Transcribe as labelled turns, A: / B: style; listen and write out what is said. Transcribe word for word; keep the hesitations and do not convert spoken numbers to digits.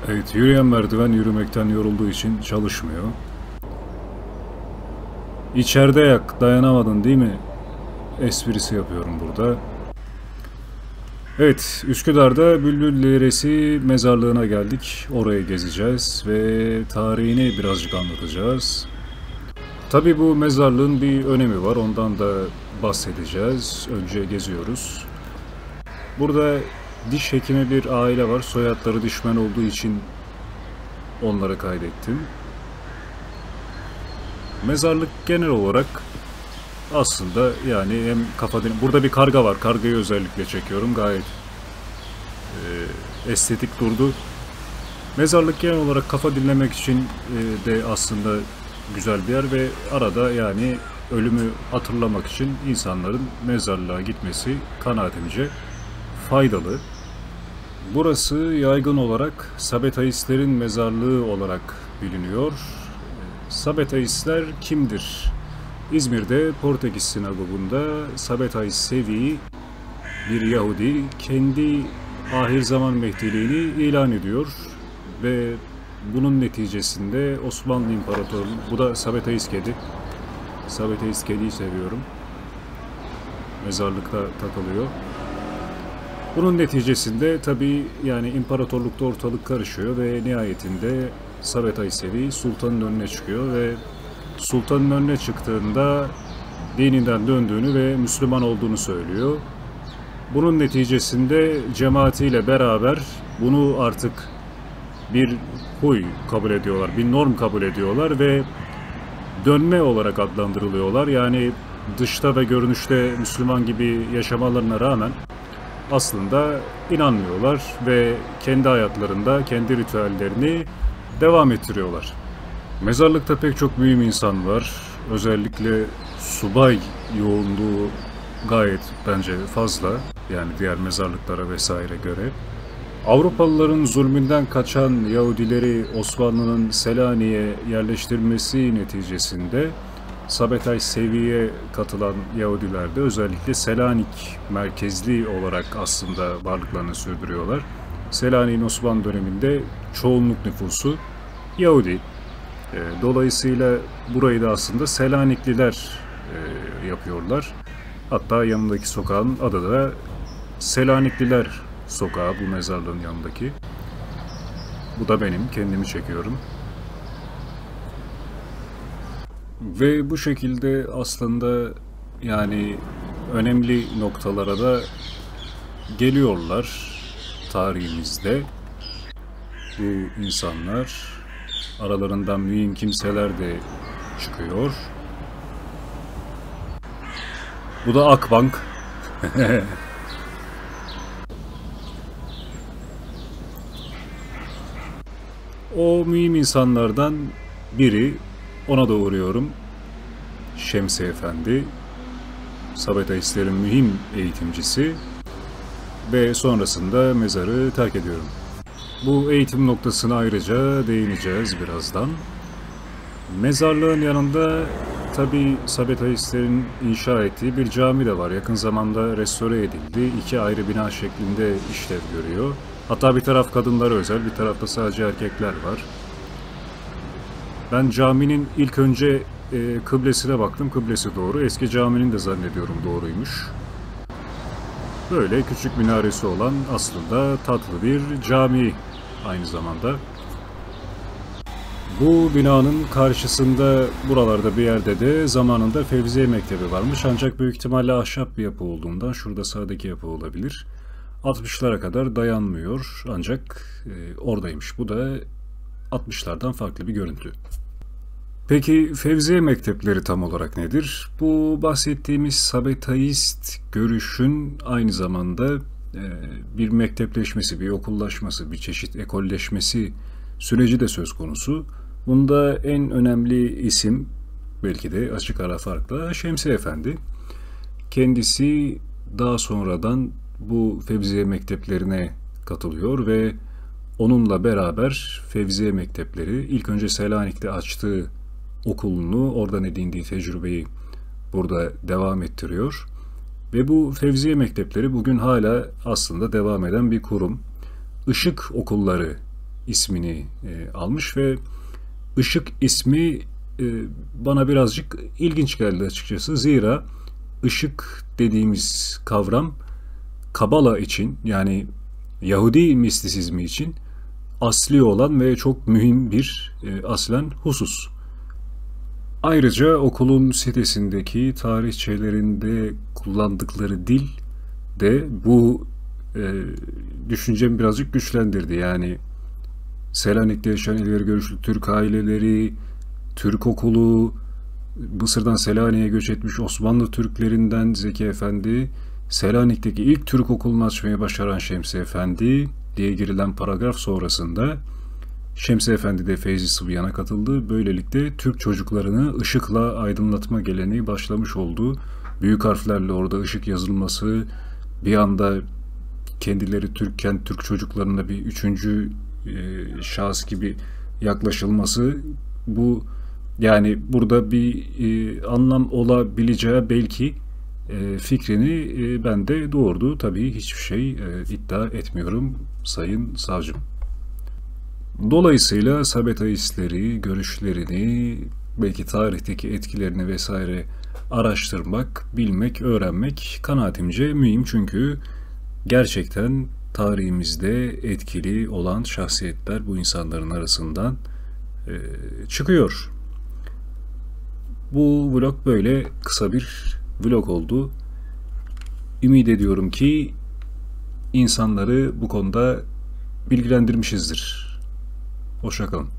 A: Evet, yürüyen merdiven yürümekten yorulduğu için çalışmıyor. İçeride yak, dayanamadın değil mi? Esprisi yapıyorum burada. Evet, Üsküdar'da Bülbül Deresi mezarlığına geldik. Orayı gezeceğiz ve tarihini birazcık anlatacağız. Tabii bu mezarlığın bir önemi var, ondan da bahsedeceğiz. Önce geziyoruz. Burada diş hekimi bir aile var. Soyadları Dişmen olduğu için onları kaydettim. Mezarlık genel olarak aslında yani hem kafa din... Burada bir karga var. Kargayı özellikle çekiyorum. Gayet e, estetik durdu. Mezarlık genel olarak kafa dinlemek için e, de aslında güzel bir yer ve arada yani ölümü hatırlamak için insanların mezarlığa gitmesi kanaatimce faydalı. Burası yaygın olarak Sabetaistlerin mezarlığı olarak biliniyor. Sabetaistler kimdir? İzmir'de Portekiz sinagogunda Sabetaist Sevi bir Yahudi kendi ahir zaman mehdiliğini ilan ediyor ve bunun neticesinde Osmanlı İmparatorluğu, bu da Sabetaist kedi. Sabetaist kediyi seviyorum. Mezarlıkta takılıyor. Bunun neticesinde tabii yani imparatorlukta ortalık karışıyor ve nihayetinde Sabetaist Sevi sultanın önüne çıkıyor ve sultanın önüne çıktığında dininden döndüğünü ve Müslüman olduğunu söylüyor. Bunun neticesinde cemaatiyle beraber bunu artık bir huy kabul ediyorlar, bir norm kabul ediyorlar ve dönme olarak adlandırılıyorlar. Yani dışta ve görünüşte Müslüman gibi yaşamalarına rağmen aslında inanmıyorlar ve kendi hayatlarında kendi ritüellerini devam ettiriyorlar. Mezarlıkta pek çok mühim insan var. Özellikle subay yoğunluğu gayet bence fazla. Yani diğer mezarlıklara vesaire göre. Avrupalıların zulmünden kaçan Yahudileri Osmanlı'nın Selanik'e yerleştirmesi neticesinde Sabetaist Sevi'ye katılan Yahudiler de özellikle Selanik merkezli olarak aslında varlıklarını sürdürüyorlar. Selanik'in Osmanlı döneminde çoğunluk nüfusu Yahudi. Dolayısıyla burayı da aslında Selanikliler yapıyorlar. Hatta yanındaki sokağın adı da Selanikliler Sokağı, bu mezarlığın yanındaki. Bu da benim, kendimi çekiyorum. Ve bu şekilde aslında yani önemli noktalara da geliyorlar tarihimizde. Bu insanlar, aralarından mühim kimseler de çıkıyor. Bu da Akbank. O mühim insanlardan biri, ona da uğruyorum. Şemsi Efendi, Sabetaistlerin mühim eğitimcisi ve sonrasında mezarı terk ediyorum. Bu eğitim noktasına ayrıca değineceğiz birazdan. Mezarlığın yanında tabii Sabetaistlerin inşa ettiği bir cami de var. Yakın zamanda restore edildi. İki ayrı bina şeklinde işlev görüyor. Hatta bir taraf kadınlara özel, bir tarafta sadece erkekler var. Ben caminin ilk önce e, kıblesine baktım. Kıblesi doğru. Eski caminin de zannediyorum doğruymuş. Böyle küçük minaresi olan aslında tatlı bir cami aynı zamanda. Bu binanın karşısında buralarda bir yerde de zamanında Fevziye Mektebi varmış. Ancak büyük ihtimalle ahşap bir yapı olduğundan şurada sağdaki yapı olabilir. altmışlara kadar dayanmıyor ancak e, oradaymış. Bu da altmışlardan farklı bir görüntü. Peki Fevziye mektepleri tam olarak nedir? Bu bahsettiğimiz Sabetaist görüşün aynı zamanda e, bir mektepleşmesi, bir okullaşması, bir çeşit ekolleşmesi süreci de söz konusu. Bunda en önemli isim, belki de açık ara farkla, Şemsi Efendi. Kendisi daha sonradan bu Fevziye mekteplerine katılıyor ve onunla beraber Fevziye mektepleri ilk önce Selanik'te açtığı okulunu, oradan edindiği tecrübeyi burada devam ettiriyor. Ve bu Fevziye mektepleri bugün hala aslında devam eden bir kurum. Işık okulları ismini e, almış ve Işık ismi e, bana birazcık ilginç geldi açıkçası. Zira ışık dediğimiz kavram Kabala için, yani Yahudi mistisizmi için asli olan ve çok mühim bir e, aslen husus. Ayrıca okulun sitesindeki tarihçelerinde kullandıkları dil de bu e, düşüncemi birazcık güçlendirdi. Yani Selanik'te yaşayan ileri görüşlü Türk aileleri, Türk okulu, Mısır'dan Selanik'e göç etmiş Osmanlı Türklerinden Zeki Efendi, Selanik'teki ilk Türk okulunu açmaya başaran Şemsi Efendi diye girilen paragraf sonrasında Şemsi Efendi de Feyzi Sıbyan'a katıldı. Böylelikle Türk çocuklarını ışıkla aydınlatma geleneği başlamış oldu. Büyük harflerle orada ışık yazılması, bir anda kendileri Türkken Türk çocuklarına bir üçüncü e, şahıs gibi yaklaşılması, bu yani burada bir e, anlam olabileceği belki e, fikrini e, bende doğurdu. Tabii hiçbir şey e, iddia etmiyorum sayın savcım. Dolayısıyla Sabetaistleri, görüşlerini, belki tarihteki etkilerini vesaire araştırmak, bilmek, öğrenmek kanaatimce mühim. Çünkü gerçekten tarihimizde etkili olan şahsiyetler bu insanların arasından e, çıkıyor. Bu vlog böyle kısa bir vlog oldu. Ümit ediyorum ki insanları bu konuda bilgilendirmişizdir. Hoşça kalın.